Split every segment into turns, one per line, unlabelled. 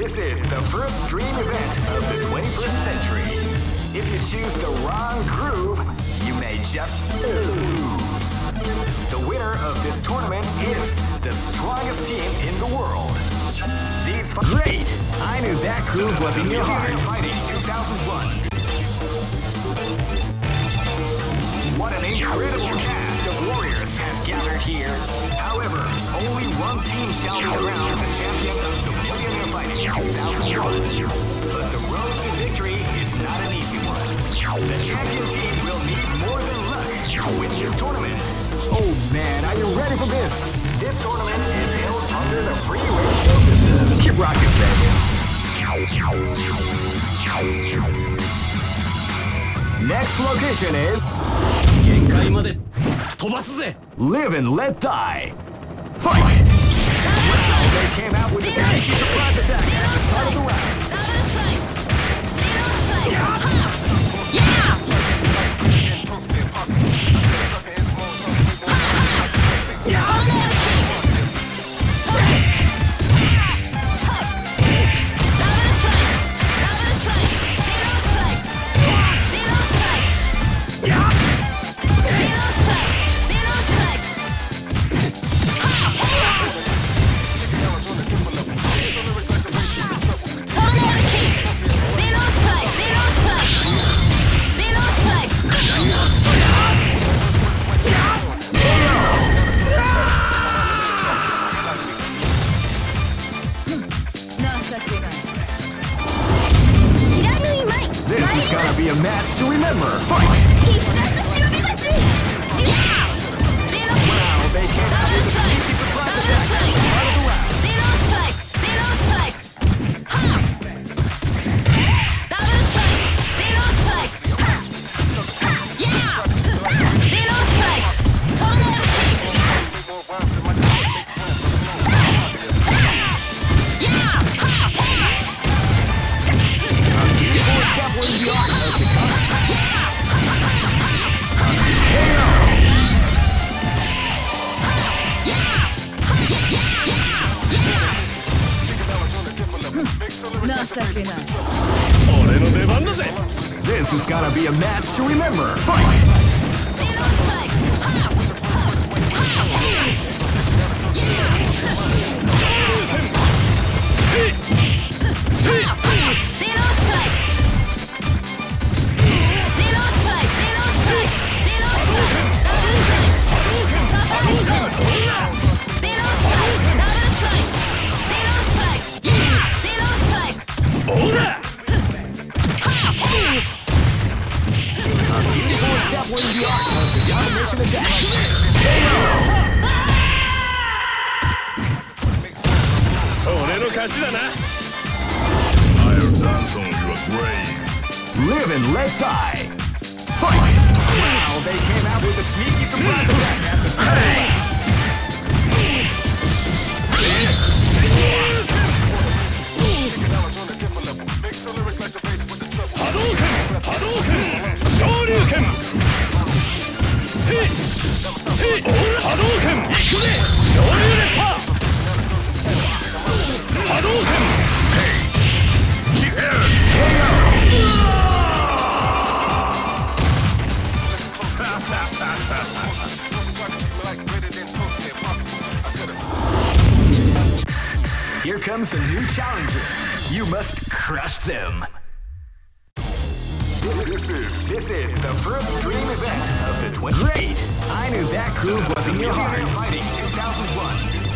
This is the first dream event of the 21st century. If you choose the wrong groove, you may just lose. The winner of this tournament is the strongest team in the world. Great! I knew that groove was in your heart. Fighting 2001. What an incredible cast of warriors has gathered here. However, only one team shall be crowned the champion of the Millionaire Fighting 2001. But the road to victory is not an easy one. The champion team will need more than luck to win this tournament. Oh man, are you ready for this? This tournament is held under the free ratio system. Keep rocking, baby. Next location is Live and Let Die. Fight! They came out with a sneaky surprise attack at the start of the round. This is gonna be a match to remember. Fight! Wow, they came out with a sneaky surprise attack at the start of the round. This is gonna be a match to remember. Fight!
I'll dance on your grave.
Live and Let Die. Fight! Wow, they came out with a sneaky surprise attack at the start of the round. Here comes a new challenger. You must crush them. This is the first dream event of the 20. Great! I knew that groove was in your heart. Fighting 2001.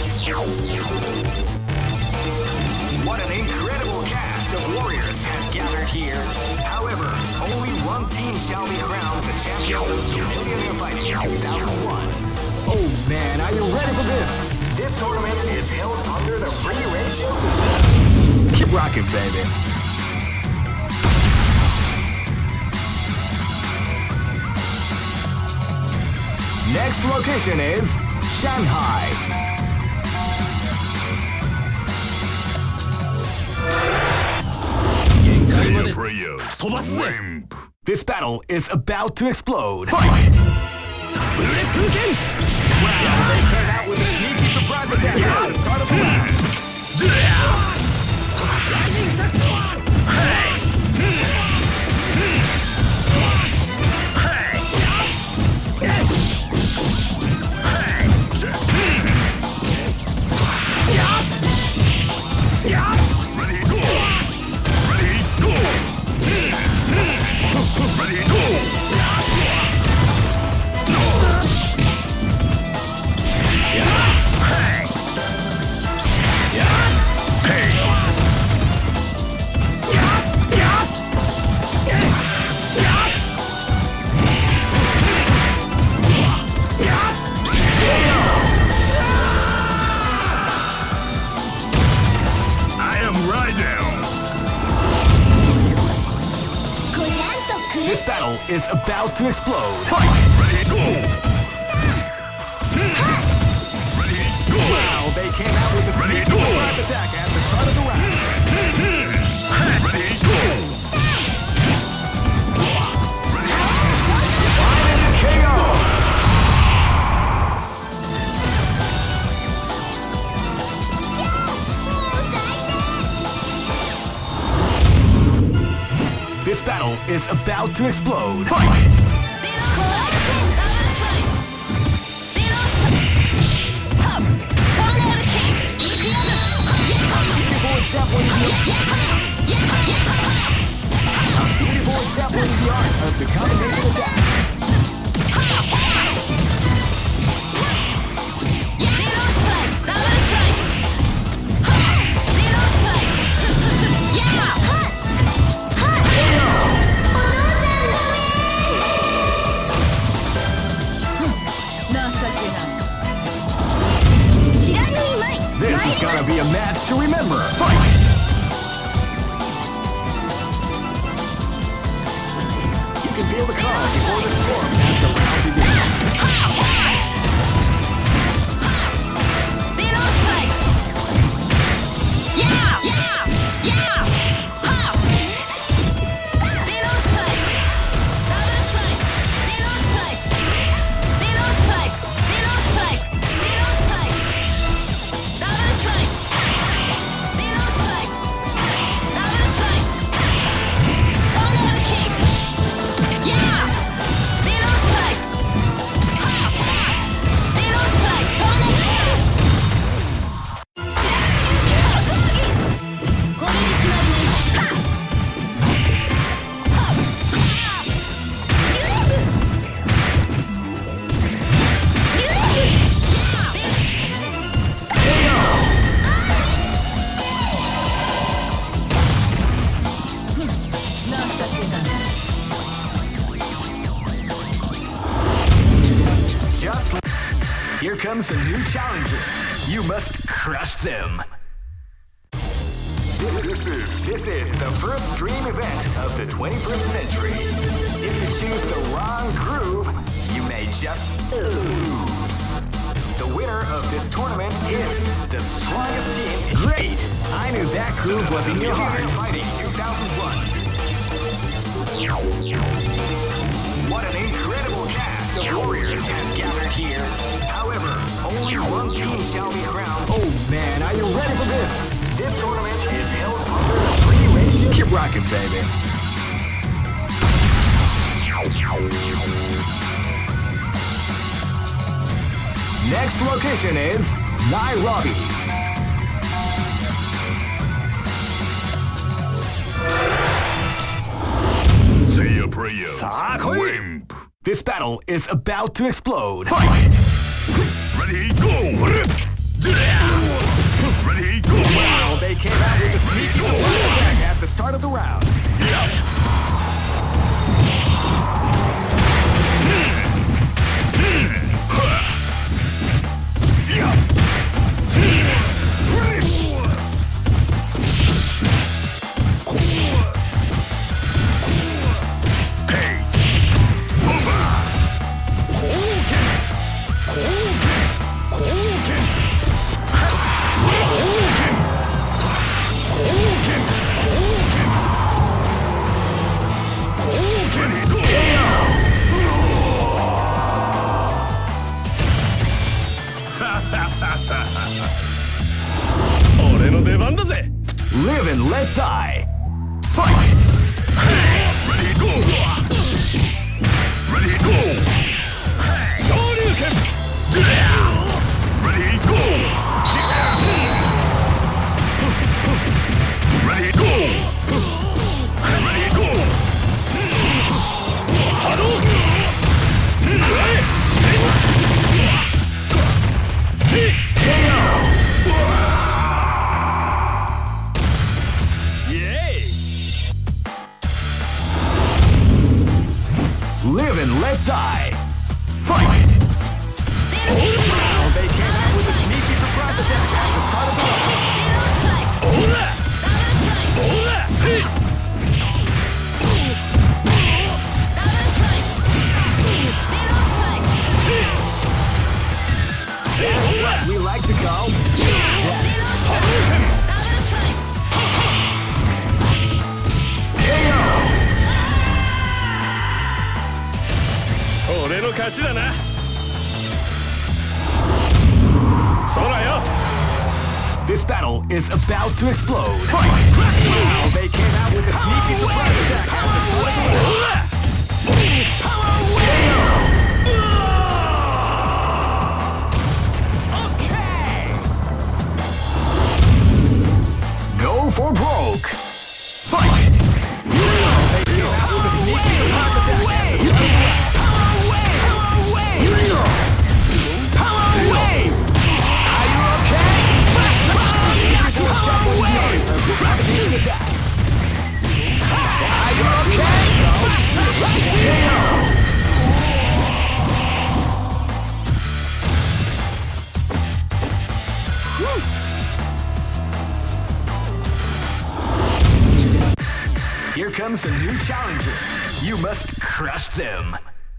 What an incredible cast of warriors has gathered here. However, only one team shall be crowned the champion of the Millionaire Fighting 2001. Oh man, are you ready for this? This tournament is held under the free ratio system. Keep rocking, baby. Next location is Shanghai. This battle is about to explode. Fight! Wow, they came out with a sneaky surprise attack at the start of the round. is about to explode. Fight!
Ready, go! Ready, go!
Wow, they came out with a
Ready,
sneaky
go!
surprise attack at the start of the round.
Ready, go!
KO! This battle is about to explode. Fight! Beautiful is definitely the art of the combination attack. This is gonna be a match to remember. Fight! You can feel the calm before the storm as the round begins. Here comes a new challenger. You must crush them. This is the first dream event of the 21st century. If you choose the wrong groove, you may just lose. The winner of this tournament is the strongest team. Great! I knew that groove was in your heart. Fighting 2001. What an incredible cast of warriors has gathered here. However, only one team shall be crowned. Oh man, are you ready for this? This tournament is held under the free ratio. Keep rocking, baby. Next location is Nairobi.
Say your prayers,
Sakoi.
wimp.
This battle is about to explode. Fight!
Ready, go! Ready, go!
Wow, they came out with a sneaky attack at the start of the round. Live and let die. Fight!
Ready, go! Ready, go! Shoryuken! Ready, go! Ready, go! Ready, go! Hadouken!
Live and let die. Fight! Wow, they came out with a sneaky surprise attack at the start of the round.
勝ちだな。そらよ。
This battle is about to explode. Fight! Wow, they came out with a sneaky surprise attack after Power okay! Go for broke. Fight! They came out with a sneaky surprise attack. Here comes a new challenger. You must crush them.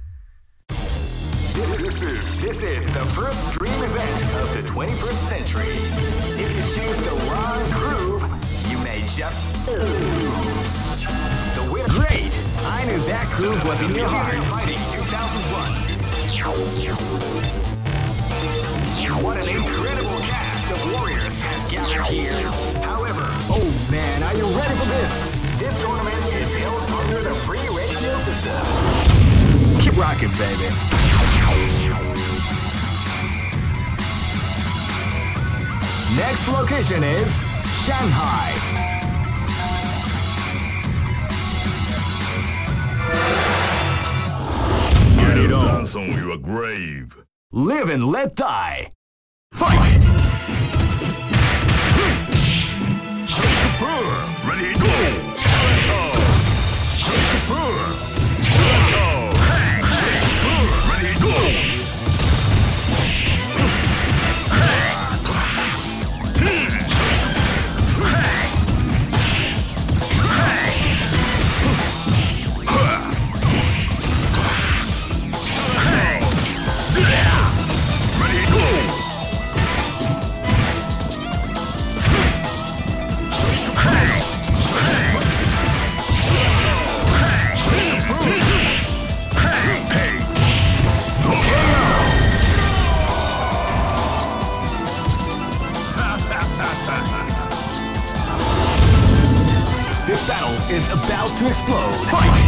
This is the first dream event of the 21st century. If you choose the wrong groove, you may just lose. The winner. Great! I knew that groove was in your heart. Fighting 2001. What an incredible cast of warriors has gathered here. However, oh man, are you ready for this? This tournament is held under the free ratio system. Keep rocking, baby. Next location is Shanghai.
Get it on on your grave.
Live and let die. Fight!
Ready, go! Ready, go!
This battle is about to explode. Fight!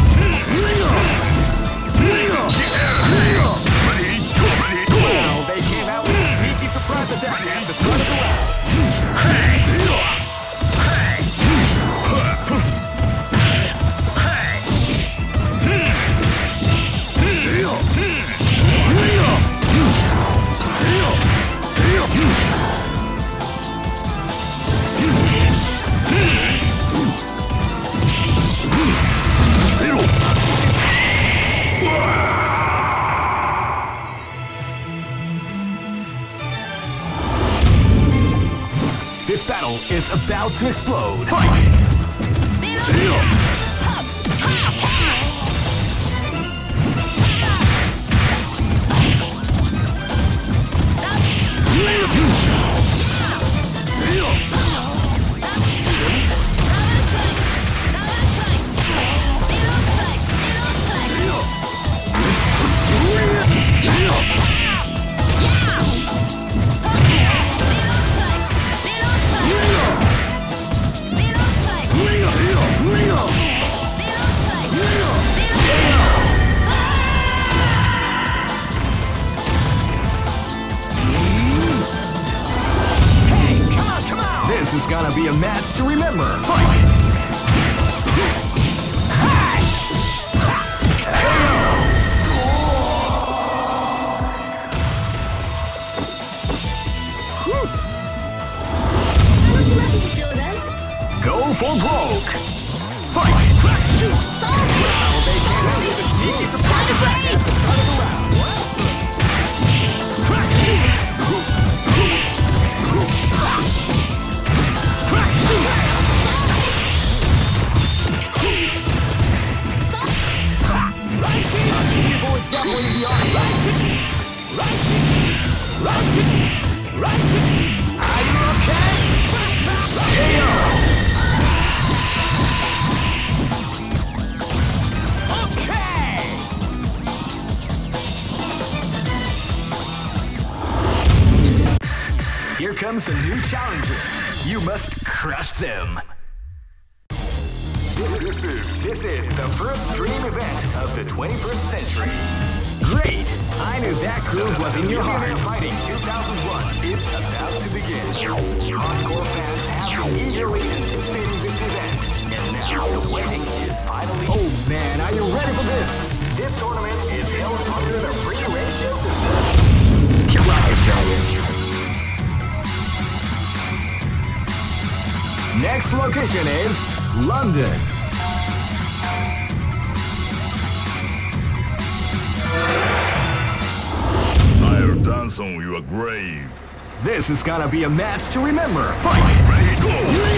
Wow, they came out with a sneaky surprise attack at the start of the round. This battle is about to explode. Fight! This is gonna be a match to remember. Fight! Go for broke. Fight! Crack shoot! Now they can't handle the sneaky surprise attack at the start of the round. Crack shoot! Crack shoot! Right here! People with definitely the arm. Right here! Are you okay? comes a new challenger. You must crush them. This is the first dream event of the 21st century. Great! I knew that groove was in your heart. Fighting 2001 is about to begin. Hardcore fans have been eagerly anticipating this event, and now the waiting is finally. Oh man, are you ready for this? This tournament is held under the free ratio system. Next location is London.
I'll dance on your grave.
This is gonna be a match to remember. Fight!
Ready, go!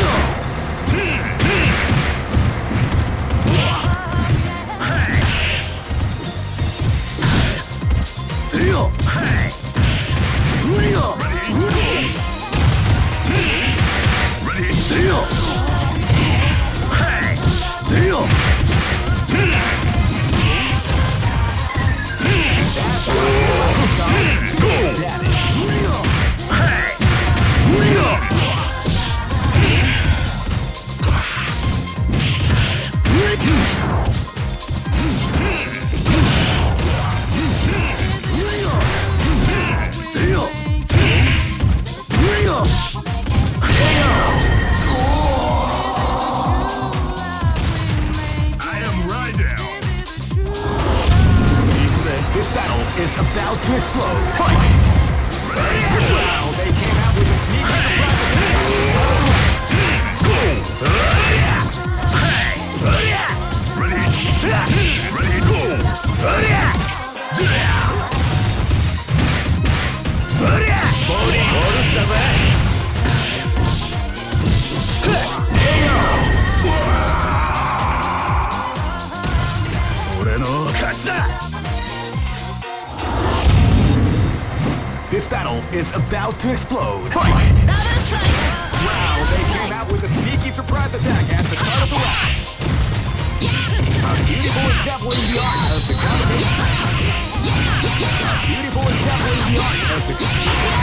This battle is about to explode. Fight! Wow, they came out with a sneak
Ready, go!
This battle is about to explode. Fight! Wow, they came out with a sneaky surprise attack at the start of the round. A beautiful example in the art of the combination. A beautiful example in the art of the combination.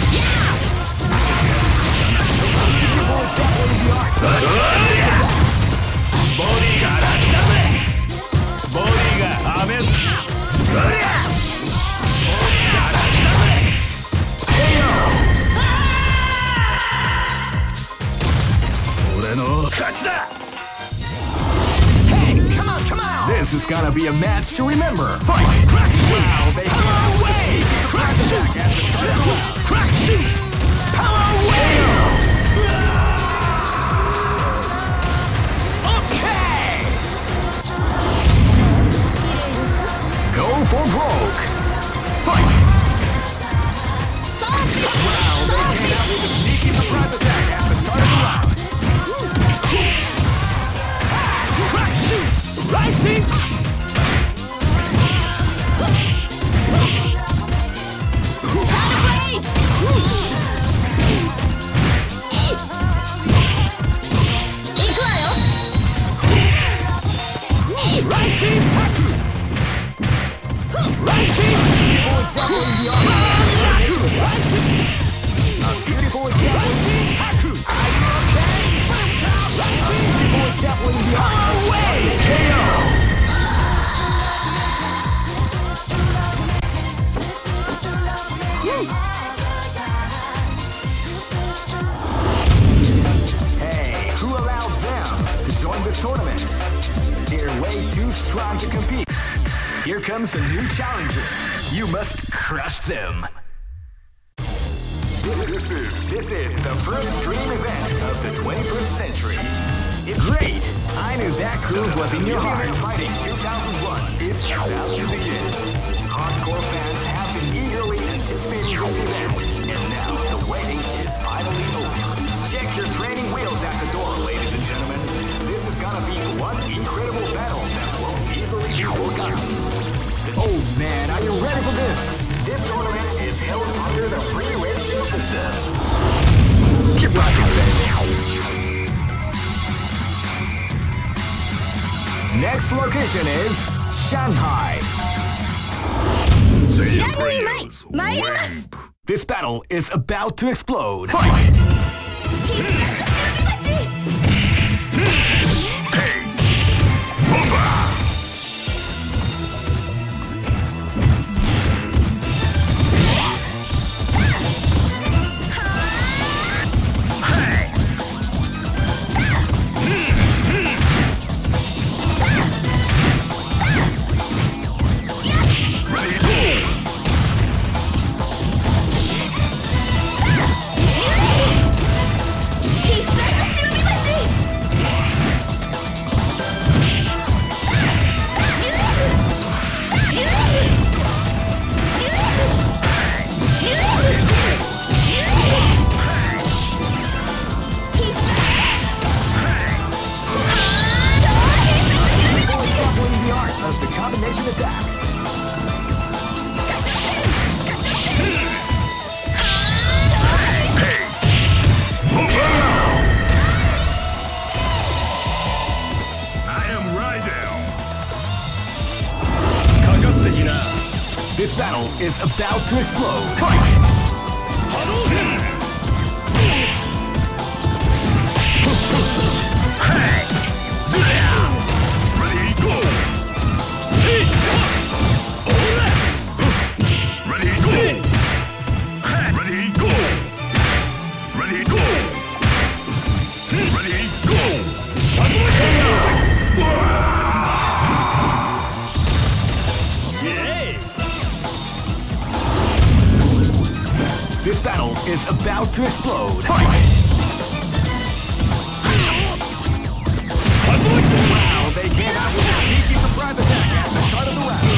A beautiful example in the art of the combination. ボディから来たぜ。ボディがアメス。This is gonna be a match to remember. Fight! Crack shoot! Wow, they power away! Crack shoot! Crack shoot! Power away! Okay! Go for broke! Fight! Wow, they came out with a sneaky surprise attack at the start of the round. Crack shoot! Rising! Rising taku! Rising! A beautiful example in taku! Are you okay? Rising! Beautiful example in the power away! KO! Hey, who allowed them to join this tournament? They're way too strong to compete. Here comes a new challenger. You must crush them. This is the first dream event of the 21st century. Great! I knew that groove was in your heart. Fighting 2001 is about to begin. Hardcore fans have been eagerly anticipating this event, and now the waiting is finally over. Check your training wheels at the door, ladies and gentlemen. This is gonna be one incredible battle that won't easily be forgotten. Oh man, are you ready for this? This tournament is held under the free ratio system. Keep rocking, baby. Next location is Shanghai.
Say
知
your
らぬいまい
prayers.
参ります
This battle is about to explode. Fight!
Hey! Boomba!
Of the combination attack.
Hey! Boomba! I am Raiden!
This battle is about to explode. Fight!
Hey! Ready, go! Ready, go! Ready, go! Ready, go! Ready, go!
This battle is about to explode. Fight! Wow, they came out with a sneaky surprise attack at the start of the round.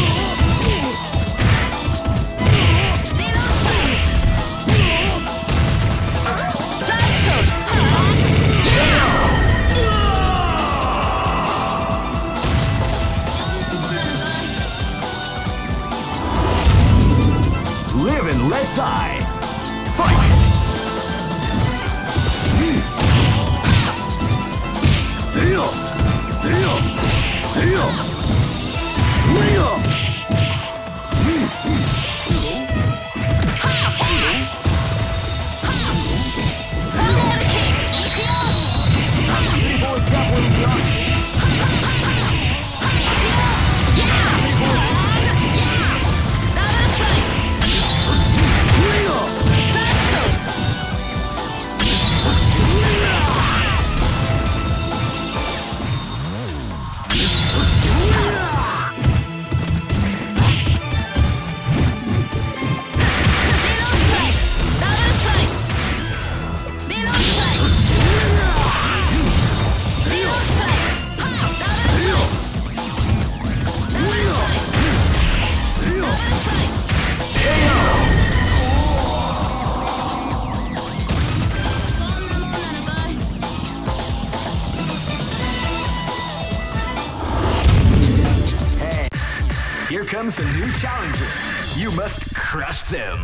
Live and let die. Fight! Here comes a new challenger. You must crush them.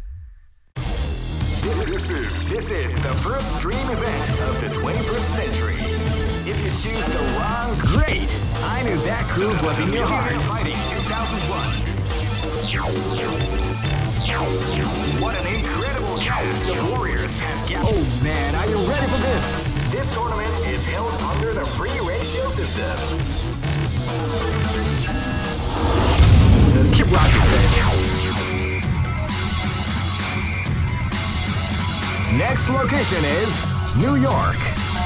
This is the first dream event of the 21st century. If you choose the wrong, great. I knew that groove was in your heart. Fighting 2001. What an incredible cast of warriors has gathered. Oh man, are you ready for this? This tournament is held under the free ratio system. Keep rocking, baby. Next location is New York.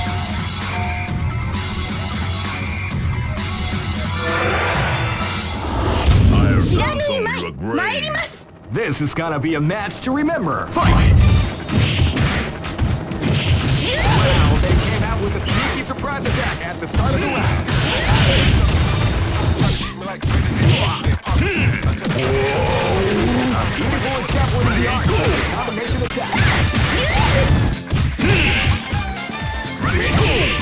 This is gonna be a match to remember. Fight! Wow, they came out with a cheeky surprise attack at the start of the round. Beautiful and careful in the art of the combination attack.
Ready, go!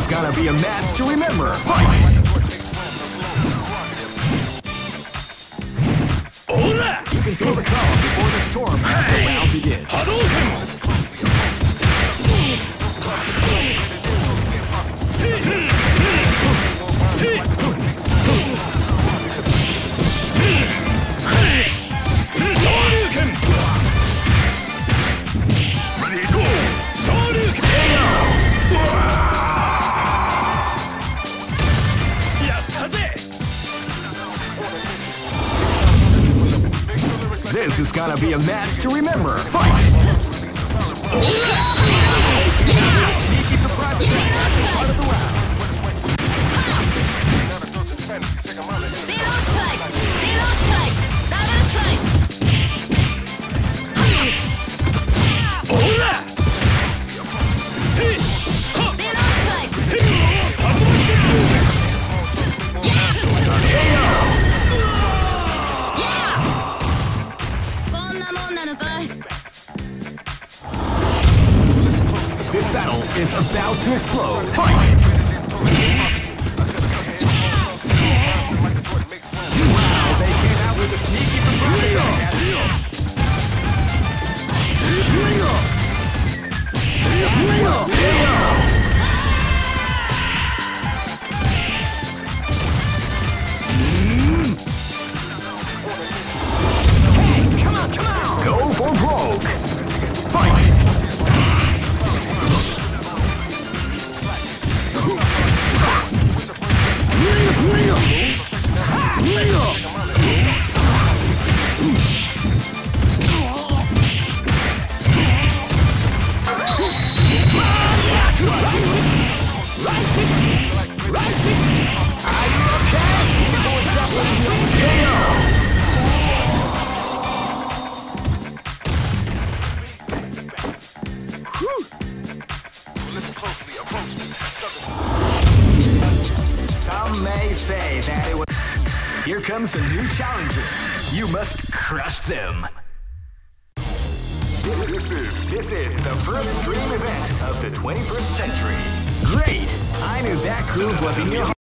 gonna be a match to remember. Fight! You can feel the calm before the storm as the round begins. This is gonna be a match to remember. Fight! This battle is about to explode. Fight! Wow, they came out with a sneaky Hey, come on! Go for broke! Fight! Some may say that it was... Here comes a new challenger. You must crush them. This is the first dream event of the 21st century. Great! I knew that groove was in your heart.